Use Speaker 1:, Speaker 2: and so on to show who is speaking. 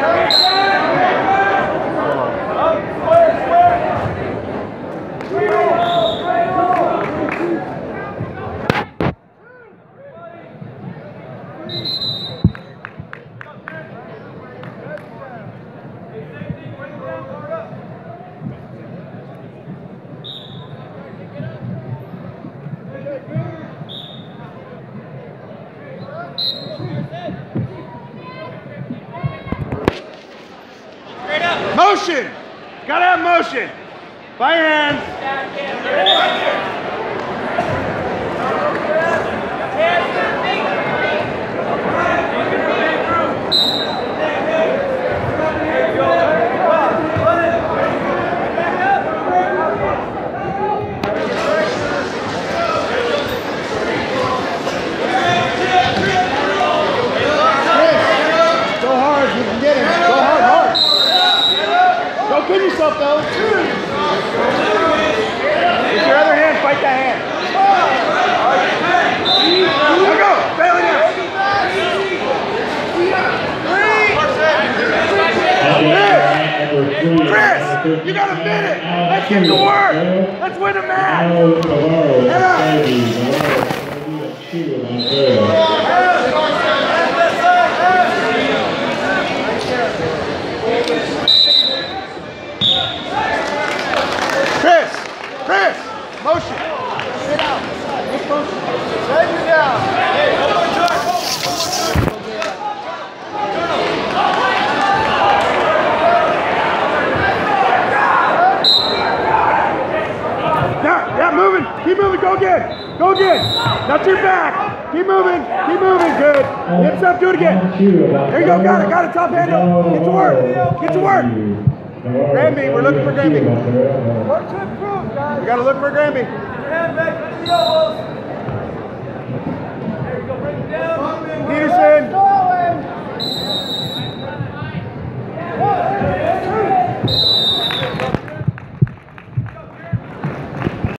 Speaker 1: Motion! Gotta have motion! By hands! Give yourself though. With your other hand, fight that hand. Now go. Failing out. Chris, you got a minute. Let's get to work. Let's win a match. Chris, motion. Sit out. Just motion. Set you down. Hey, one more turn. Yeah, moving. Keep moving. Go again. Go again. Not too back. Keep moving. Keep moving. Good. Hips up. Do it again. There you go. Got it. Got it. Top handle. Get to work. Get to work. Granby, we're looking for Granby. Work to improve, guys. We got to look for Granby. Hand back to the elbows.